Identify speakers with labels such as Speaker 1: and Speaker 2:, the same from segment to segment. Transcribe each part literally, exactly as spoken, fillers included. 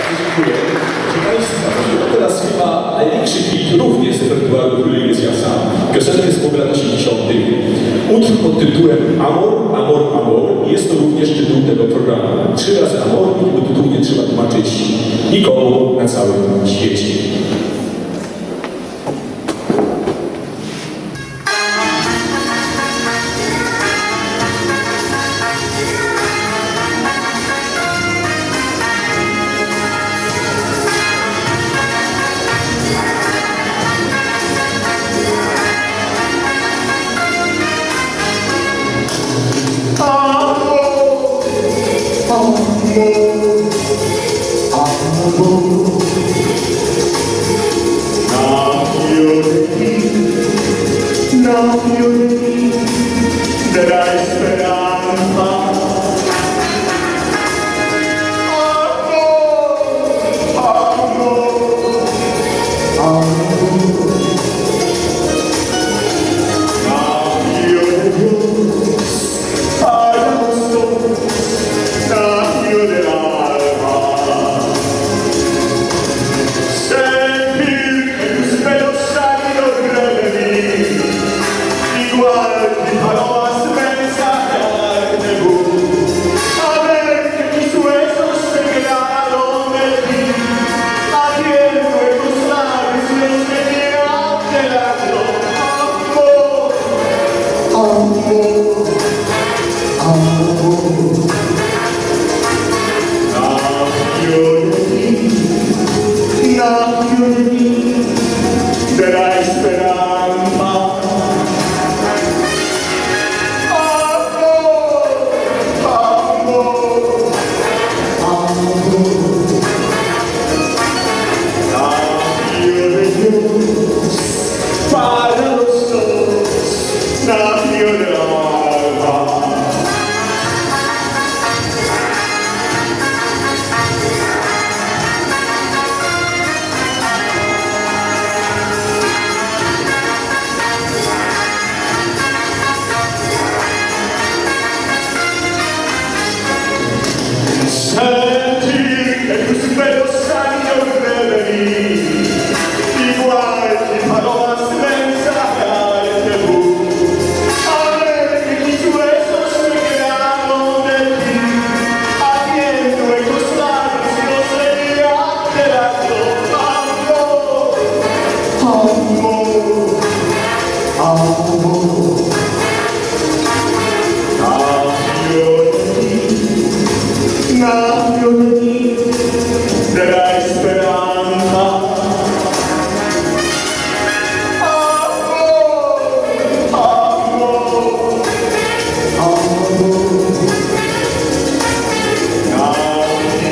Speaker 1: dziękuję. Proszę Państwa, teraz chyba największy hit również z repertuaru Króli Mesjasza. Piosenka jest w ogóle lat osiemdziesiątych. Utwór pod tytułem Amor, Amor, Amor. Jest to również tytuł tego programu. Trzy razy Amor, bo tytuł nie trzeba tłumaczyć nikomu na całym świecie.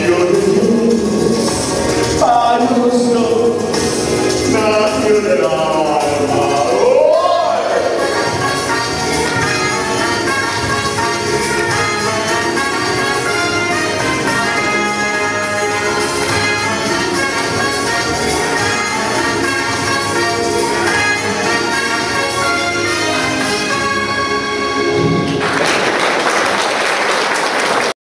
Speaker 2: Nació de la